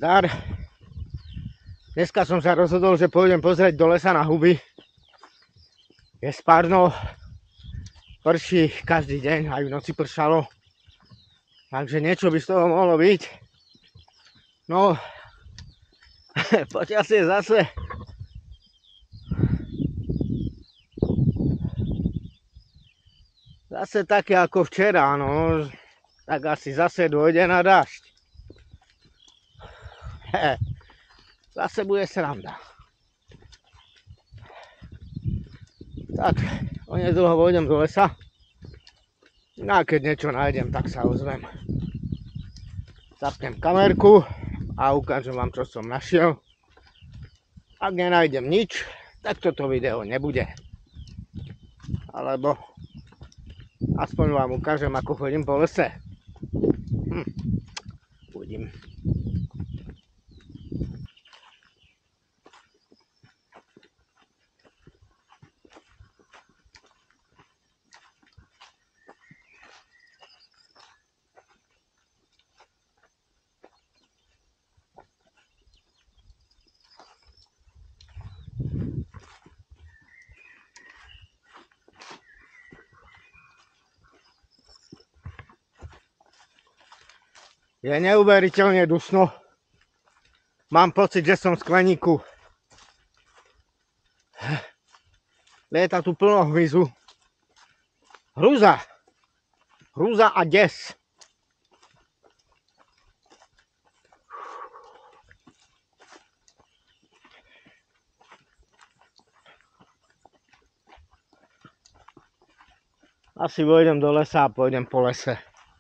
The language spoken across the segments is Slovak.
Zdar. Dneska som sa rozhodol, že pôjdem pozrieť do lesa na huby. Je spárno, prší každý deň, aj v noci pršalo. Takže niečo by z toho mohlo byť. No, počasie zase také ako včera, no. Tak asi zase dôjde na dážď. Zase bude sranda. Tak, onedlho pôjdem do lesa. No a keď niečo nájdem, tak sa ozvem. Zapnem kamerku a ukážem vám, čo som našiel. Ak nenájdem nič, tak toto video nebude. Alebo aspoň vám ukážem, ako chodím po lese. Uvidím. Je neuveriteľne dusno. Mám pocit, že som v skleníku. Lieta tu plno hmyzu. Hrúza a des. Asi vojdem do lesa a pôjdem po lese.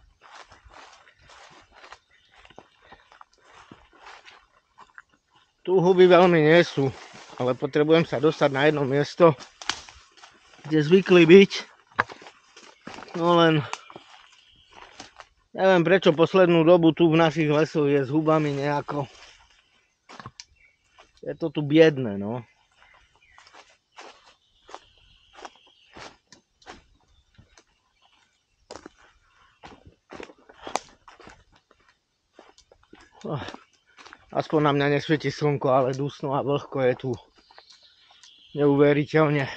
Tu huby veľmi nie sú, ale potrebujem sa dostať na jedno miesto, kde zvykli byť. No len neviem, prečo poslednú dobu tu v našich lesoch je s hubami nejako. Je to tu biedne, no. Aspoň na mňa nesvieti slnko, ale dusno a vlhko je tu neuveriteľne.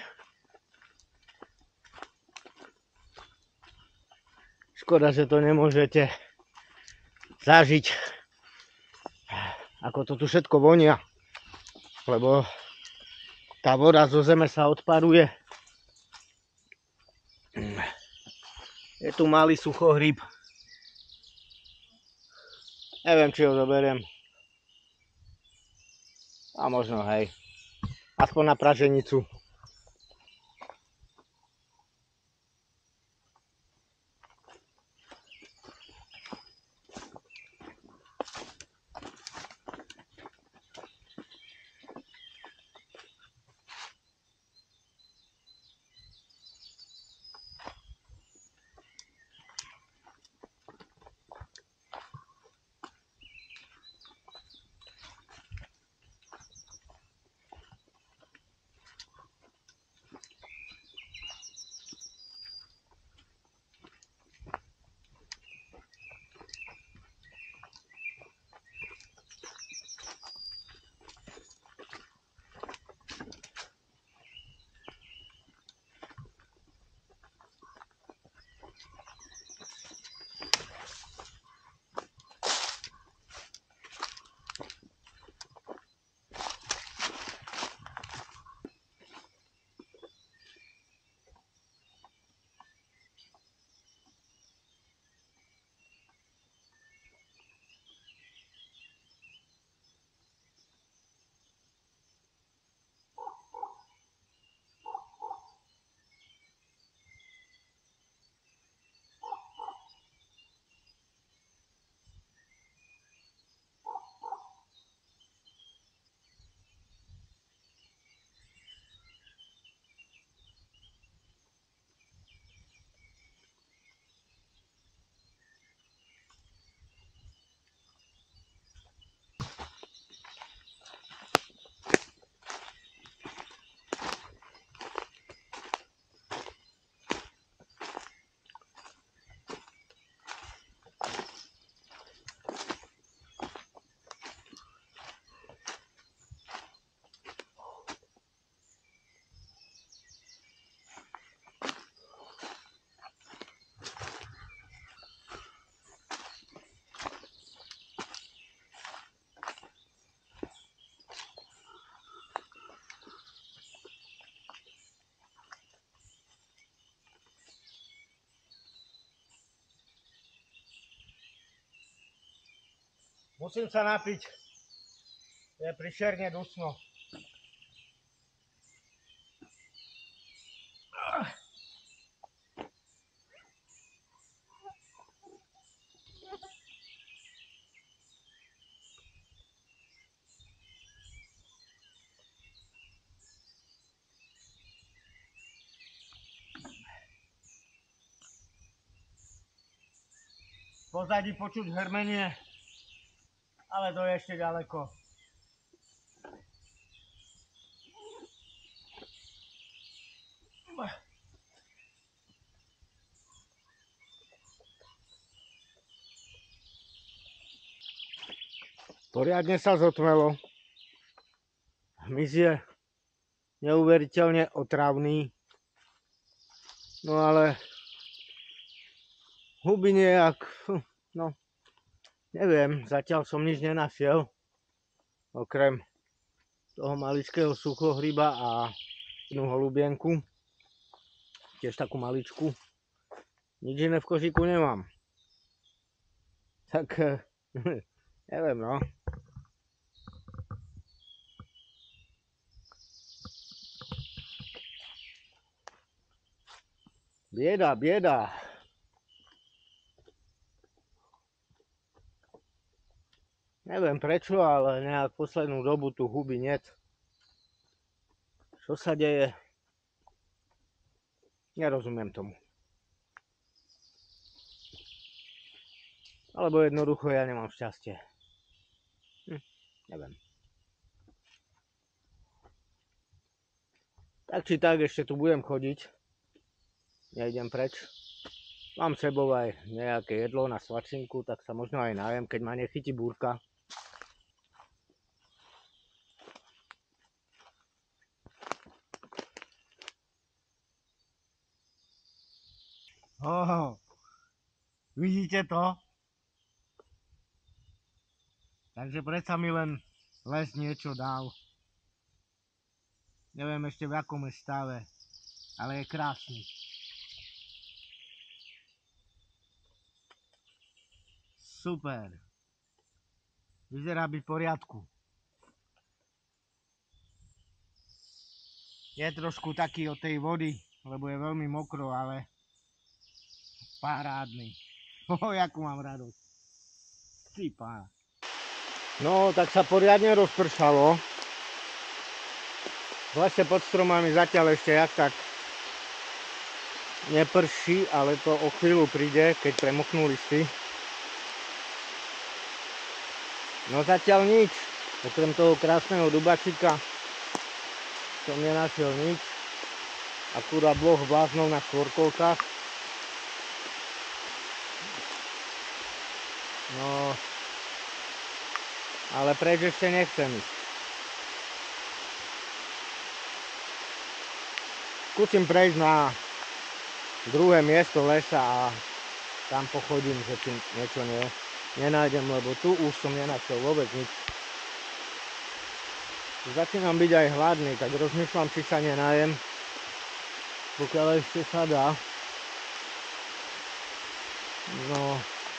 Škoda, že to nemôžete zažiť, ako to tu všetko vonia, lebo tá voda zo zeme sa odparuje. Je tu malý suchohryb. Neviem, či ho zoberiem. A možno hej, aspoň na praženicu. Musím sa napiť. Je príšerne dusno. V pozadí počuť hrmenie, ale to je ešte ďaleko. Poriadne sa zotmelo. Hmyz je neuveriteľne otravný. No ale huby nejak, no neviem, zatiaľ som nič nenašiel. Okrem toho maličkého suchohryba a jednu holubienku. Tiež takú maličku. Nič iné v košíku nemám. Tak neviem, no. Bieda, bieda. Neviem prečo, ale nejak poslednú dobu tu huby niet. Čo sa deje? Nerozumiem tomu. Alebo jednoducho ja nemám šťastie. Neviem. Tak či tak ešte tu budem chodiť. Nejdem preč. Mám s sebou aj nejaké jedlo na svačinku, tak sa možno aj najem, keď ma nechytí búrka. Vidíte to? Takže predsa mi len les niečo dal. Neviem ešte v akom je stave, ale je krásny. Super. Vyzerá byť v poriadku. Je trošku taký od tej vody, lebo je veľmi mokro, ale parádny. Jakú mám radosť. Ty pána. No, tak sa poriadne rozpršalo. Vlastne pod stromami zatiaľ ešte jak tak neprší, ale to o chvíľu príde, keď premoknú listy. No zatiaľ nič. Okrem toho krásneho dubačika som nenašiel nič. Akurát dvoch bláznov na štvorkolkách. No, ale preč ešte nechcem ísť. Skúsim prejsť na druhé miesto lesa a tam pochodím, že či niečo nenájdem, lebo tu už som nenašiel vôbec nič. Začínam byť aj hladný, tak rozmýšľam, či sa nenájem, pokiaľ ešte sa dá. No,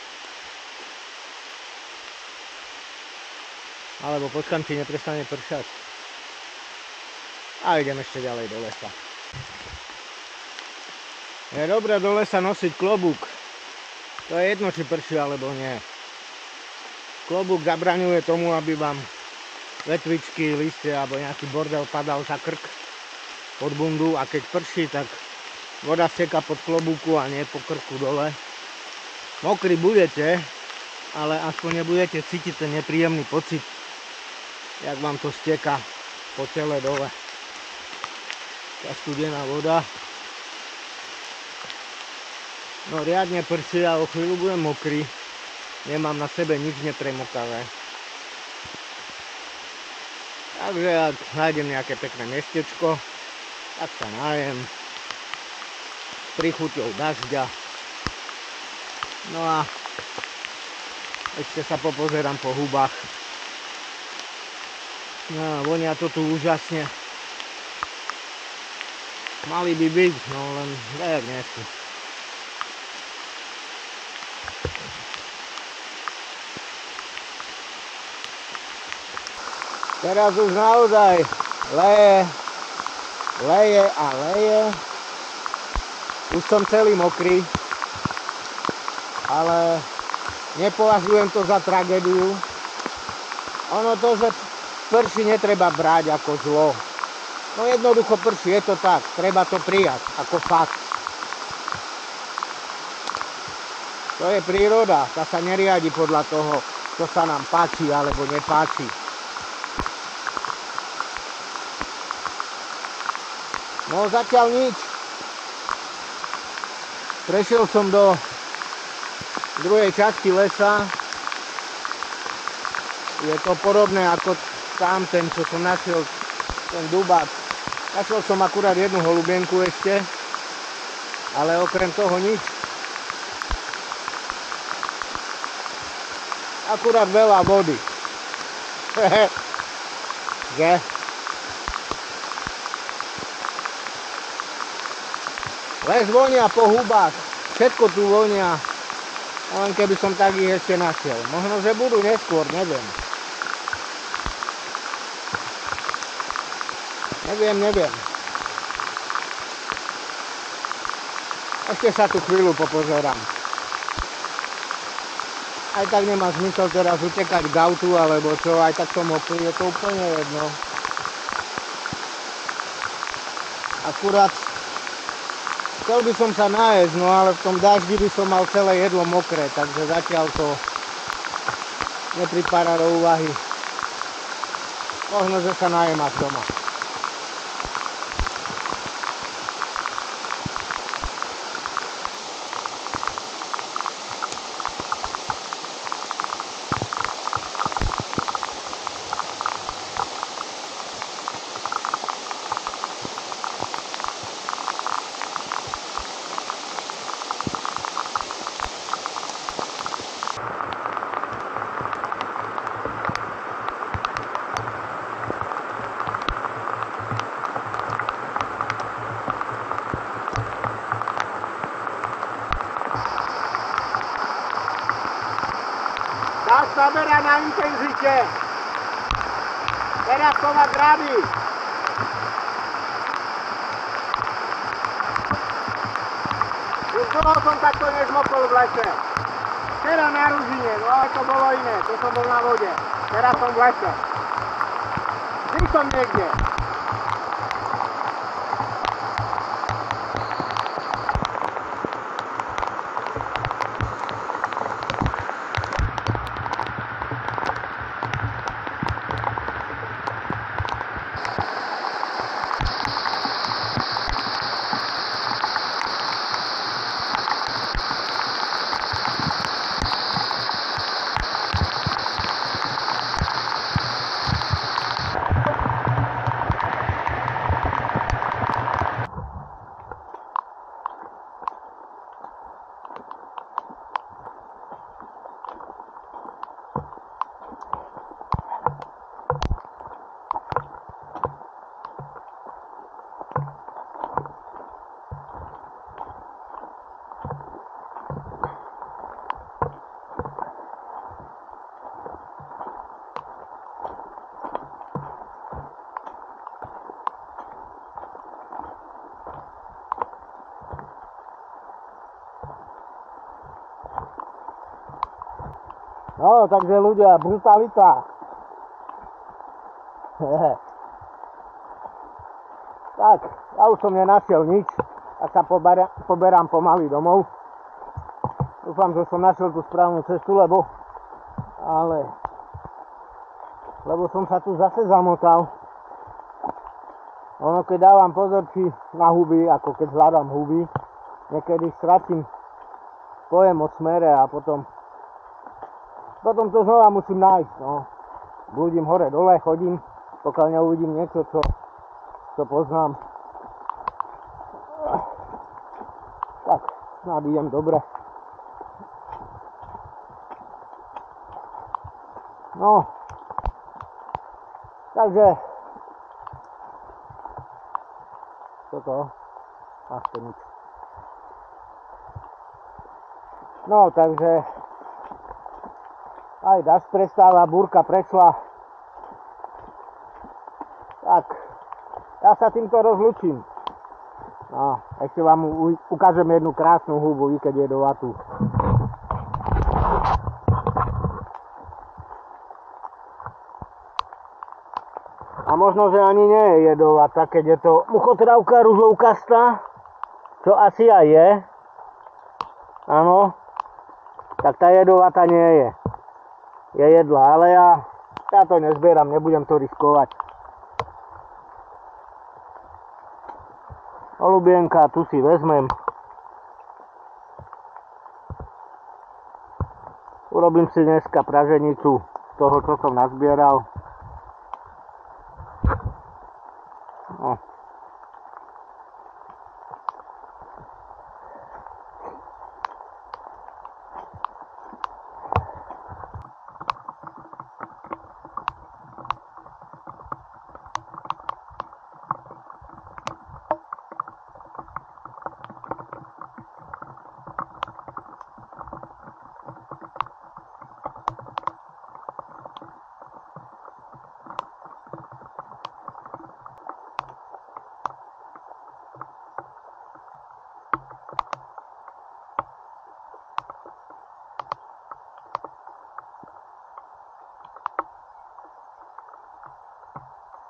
alebo počkám, či neprestane pršať. A idem ešte ďalej do lesa. Je dobré do lesa nosiť klobúk. To je jedno, či prší alebo nie. Klobúk zabraňuje tomu, aby vám vetvičky, listy alebo nejaký bordel padal za krk pod bundu, a keď prší, tak voda steká pod klobúku a nie po krku dole. Mokrí budete, ale aspoň nebudete cítiť ten nepríjemný pocit, jak vám to steká po tele dole. Tá studená voda. No riadne prší a o chvíľu budem mokrý. Nemám na sebe nič nepremokavé. Takže ak nájdem nejaké pekné miestečko, tak sa nájem s príchuťou dažďa. No a ešte sa popozerám po hubách. No, vonia to tu úžasne. Mali by byť, no len nejak nie sú. Teraz už naozaj leje a leje. Už som celý mokrý, ale nepovažujem to za tragédiu. Ono to, že prší, netreba brať ako zlo. No jednoducho prší, je to tak, treba to prijať ako fakt. To je príroda, tá sa neriadi podľa toho, čo sa nám páči alebo nepáči. No zatiaľ nič. Prešiel som do druhej časti lesa. Je to podobné ako tamten, čo som našiel, ten dubák. Našiel som akurát jednu holubienku ešte, ale okrem toho nič. Akurát veľa vody. Že? Les vonia po hubách, všetko tu vonia, len keby som tak ich ešte našiel. Možno, že budú neskôr, neviem. Neviem. Ešte sa tu chvíľu popozerám. Aj tak nemá zmysel teraz utekať k autu, alebo čo, aj tak som mokrý, je to úplne jedno. Akurát chcel by som sa nájsť, no ale v tom daždi by som mal celé jedlo mokré, takže zatiaľ to nepripára do úvahy. Možno, že sa najem až doma. Dá naberá na intenzite. Teraz to má grady. Už dlho som takto nežmokol v lese. Včera na Ružine, no ale to bolo iné, to som bol na vode. Teraz som v lese. Vždy som niekde. No, takže ľudia, brutalita. Tak, ja už som nenašiel nič a sa poberám pomaly domov. Dúfam, že som našiel tú správnu cestu, lebo som sa tu zase zamotal. Ono, keď dávam pozor na huby, ako keď hľadám huby, niekedy stratím pojem o smere a potom to znova musím nájsť, no. Blúdim hore dole, chodím, pokiaľ neuvidím niečo, čo poznám. Tak, snad idem dobre. No, takže toto, to nič. No, takže aj dážď prestáva, búrka prešla. ja sa týmto rozlúčim. No, ešte vám ukážem jednu krásnu hubu, i keď jedovatú. A možno, že ani nie je jedovatá, keď je to muchotrávka ružovkastá, čo asi aj je. Áno, tak tá jedovatá nie je. Je jedlá, ale ja to nezbieram, nebudem to riskovať. Holubienka, tu si vezmem. Urobím si dneska praženicu z toho, čo som nazbieral.